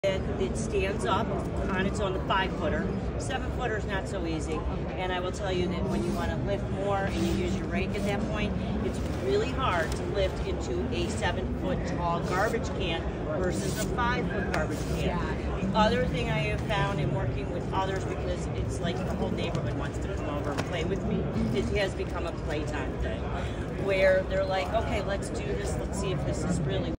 It stands up on its own, the 5-footer. 7-footer is not so easy, and I will tell you that when you want to lift more and you use your rake at that point, it's really hard to lift into a 7-foot tall garbage can versus a 5-foot garbage can. The other thing I have found in working with others, because it's like the whole neighborhood wants to come over and play with me, it has become a playtime thing, where they're like, okay, let's do this, let's see if this is really